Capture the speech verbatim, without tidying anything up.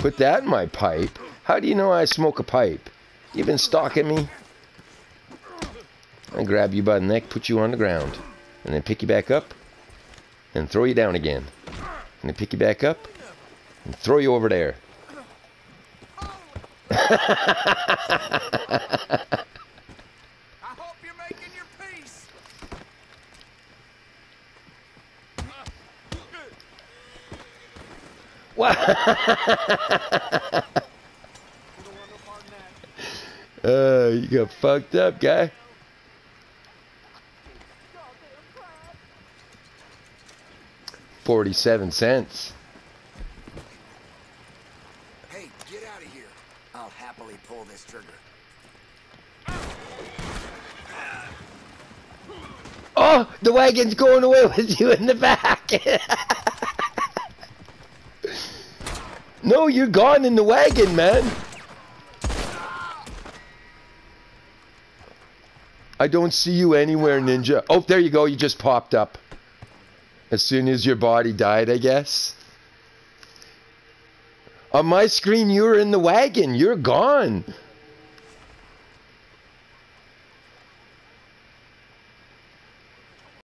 put that in my pipe. How do you know I smoke a pipe? You been stalking me? I grab you by the neck, put you on the ground, and then pick you back up, and throw you down again. And then pick you back up, and throw you over there. I hope you're making your peace. What? uh, you got fucked up, guy. Forty-seven cents. Hey, get out of here. I'll happily pull this trigger. Oh, the wagon's going away with you in the back. No, you're gone in the wagon, man. I don't see you anywhere, Ninja. Oh, there you go. You just popped up. As soon as your body died, I guess. On my screen, you were in the wagon. You're gone.